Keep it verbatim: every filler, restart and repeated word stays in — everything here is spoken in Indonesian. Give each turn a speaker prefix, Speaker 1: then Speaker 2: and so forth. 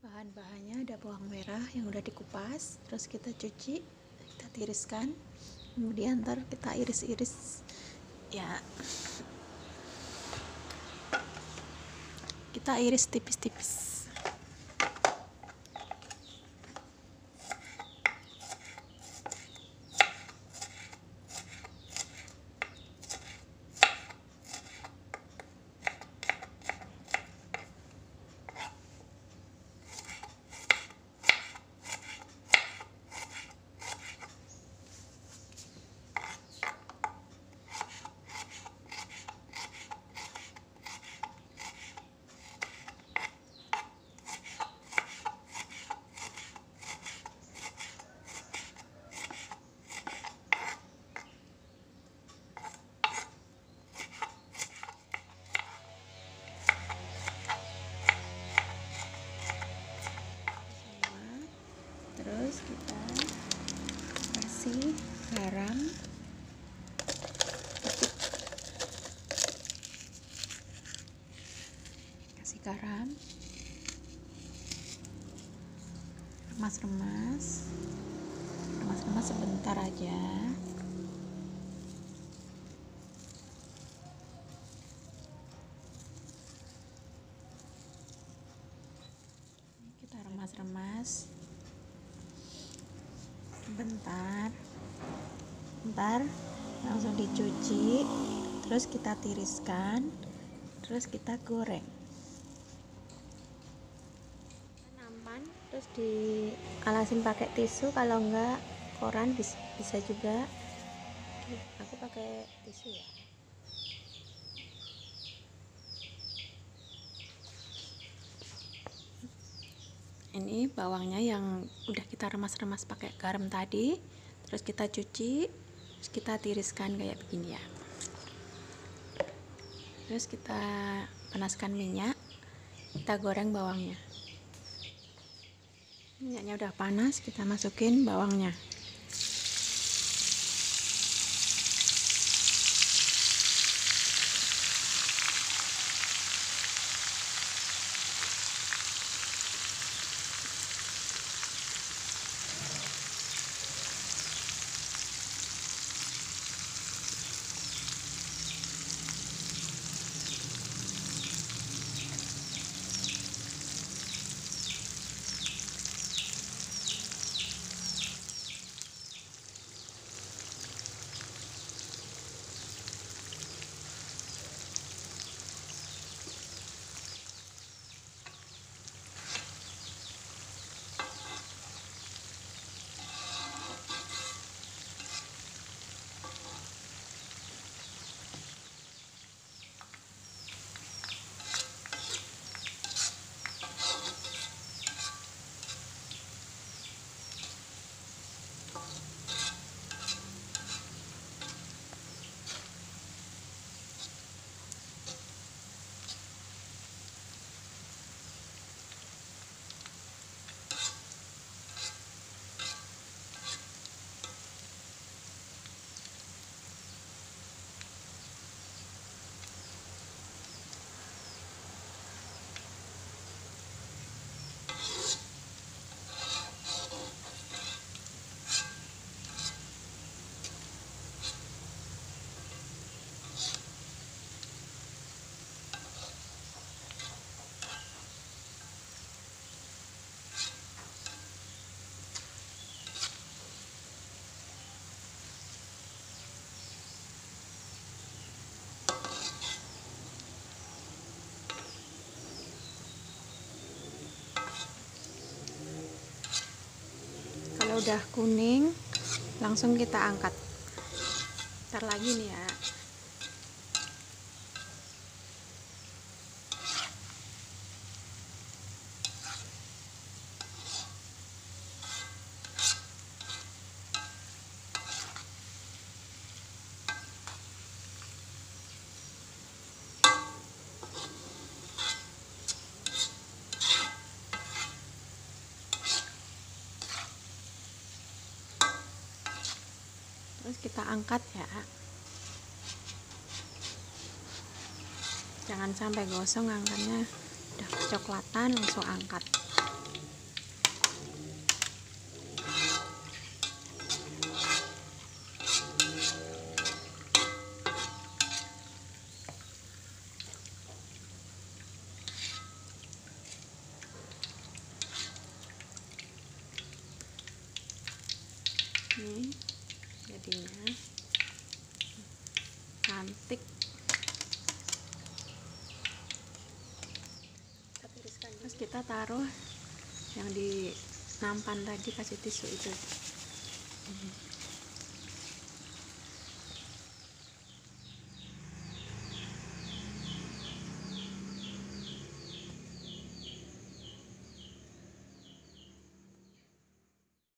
Speaker 1: Bahan-bahannya ada bawang merah yang udah dikupas, terus kita cuci, kita tiriskan, kemudian ntar kita iris-iris ya, kita iris tipis-tipis. Terus kita kasih garam, kasih garam, remas-remas, remas-remas sebentar aja. Kita remas-remas. Bentar bentar langsung dicuci, terus kita tiriskan, terus kita goreng. Nampan terus dialasin pakai tisu, kalau enggak koran bisa, bisa juga. Aku pakai tisu ya. Ini bawangnya yang udah kita remas-remas pakai garam tadi, terus kita cuci, terus kita tiriskan kayak begini ya. Terus kita panaskan minyak, kita goreng bawangnya. Minyaknya udah panas, kita masukin bawangnya. Kalau udah kuning, langsung kita angkat. Ntar lagi nih ya. Terus kita angkat ya, jangan sampai gosong angkatnya, udah kecoklatan langsung angkat. jadinya cantik. Terus kita taruh yang di nampan tadi, kasih tisu itu.